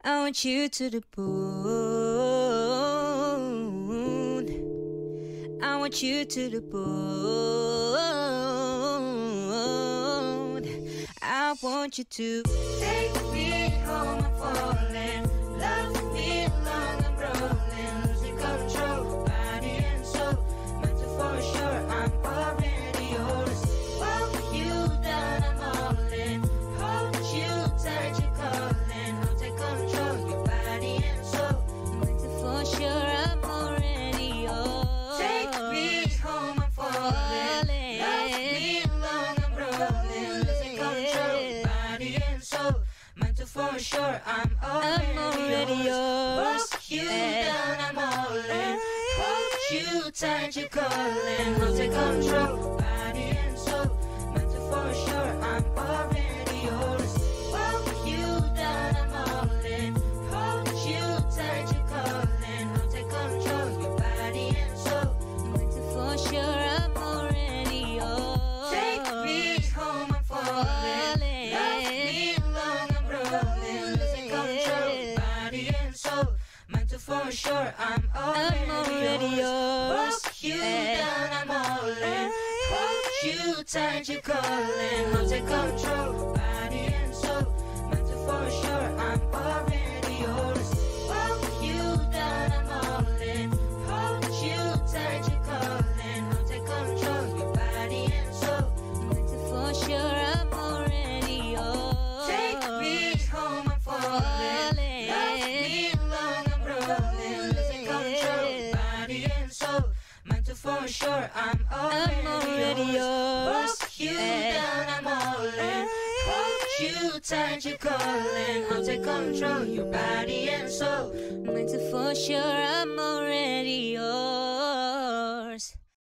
I want you to the moon. I want you to the moon. I want you to take me home, I'm falling. Love me long, I'm rolling. Losing control, body and soul. Meant to for sure, I'm already yours. Walk you down, I'm all in. Hold you tight, you're calling. I'll take control, your body and soul. Meant to for sure, I'm already yours. Take me home, I'm falling. Love me long, I'm rolling. Losing control, body and soul. Meant to for sure, I'm already yours. Walk you down, I'm all in. Hold you tight, you're calling. I'll take control, body and soul. Meant to for sure, I'm already yours. Walk you down, I'm all in. Hold you tight, you're calling. I'll take control, your body and soul. Meant to for sure, I'm already yours. Take me home, I'm falling. Love me long, I'm rolling. Losing control, body and soul. Meant to for sure, I'm already yours. Walk you down, I'm all in. Hold you tight, you're calling. I'll take control, body and soul. Meant to for sure, I'm already yours. Walk you down, I'm all in. Hold you tight, you're calling. I'll take control, your body and soul. Meant to for sure, I'm already yours. Take me home, I'm falling. Love me long, I'm rolling. Losing control, body and soul. Meant to for sure, I'm already yours. Walk you down, I'm all in. Hold you tight, you're calling. I'll take control, your body and soul. Meant to for sure, I'm already yours.